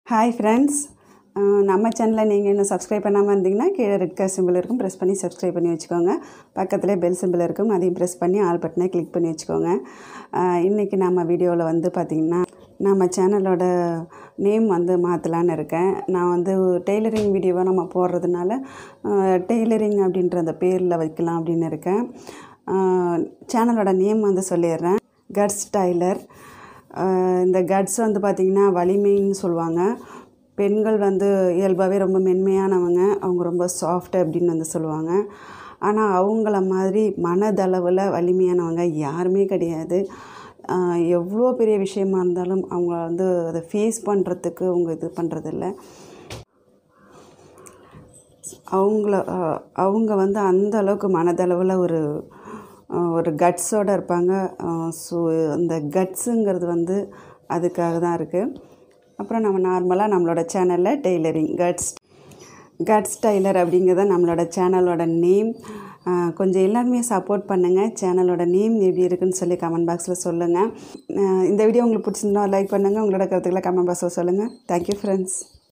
Hi friends, நம்ம சேனலை நீங்கள் இன்னும் சப்ஸ்கிரைப் பண்ணாமல் இருந்தீங்கன்னா கீழே ரெட் கலர் சிம்பிள் இருக்கும், ப்ரெஸ் பண்ணி சப்ஸ்கிரைப் பண்ணி வச்சுக்கோங்க. பக்கத்திலே பெல் சிம்பிள் இருக்கும், அதையும் ப்ரெஸ் பண்ணி ஆல் பட்டனை கிளிக் பண்ணி வச்சுக்கோங்க. இன்றைக்கி நம்ம வீடியோவில் வந்து பார்த்திங்கன்னா நம்ம சேனலோட நேம் வந்து மாற்றலான்னு இருக்கேன். நான் வந்து டெய்லரிங் வீடியோவாக நம்ம போடுறதுனால டெய்லரிங் அப்படின்ற அந்த பேரில் வைக்கலாம் அப்படின்னு இருக்கேன். சேனலோட நேம் வந்து சொல்லிடுறேன், கட்ஸ் டைலர். இந்த கட்ஸ் வந்து பார்த்திங்கன்னா வலிமைன்னு சொல்லுவாங்க. பெண்கள் வந்து இயல்பாகவே ரொம்ப மென்மையானவங்க, அவங்க ரொம்ப சாஃப்ட் அப்படின்னு வந்து சொல்லுவாங்க. ஆனால் அவங்கள மாதிரி மனதளவில் வலிமையானவங்க யாருமே கிடையாது. எவ்வளோ பெரிய விஷயமா இருந்தாலும் அவங்க வந்து அதை ஃபேஸ் பண்ணுறதுக்கு அவங்க இது பண்ணுறதில்ல. அவங்க வந்து அந்த அளவுக்கு மனதளவில் ஒரு கட்ஸோடு இருப்பாங்க. ஸோ அந்த கட்ஸுங்கிறது வந்து அதுக்காக தான் இருக்குது. அப்புறம் நம்ம நார்மலாக நம்மளோட சேனலில் டெய்லரிங் கட்ஸ் டைலர் அப்படிங்கிறத நம்மளோட சேனலோட நேம். கொஞ்சம் எல்லாருமே சப்போர்ட் பண்ணுங்கள். சேனலோட நேம் எப்படி இருக்குதுன்னு சொல்லி கமெண்ட் பாக்ஸில் சொல்லுங்கள். இந்த வீடியோ உங்களுக்கு பிடிச்சிருந்தா லைக் பண்ணுங்கள். உங்களோட கருத்துக்களை கமெண்ட் பாக்ஸில் சொல்லுங்கள். Thank you friends.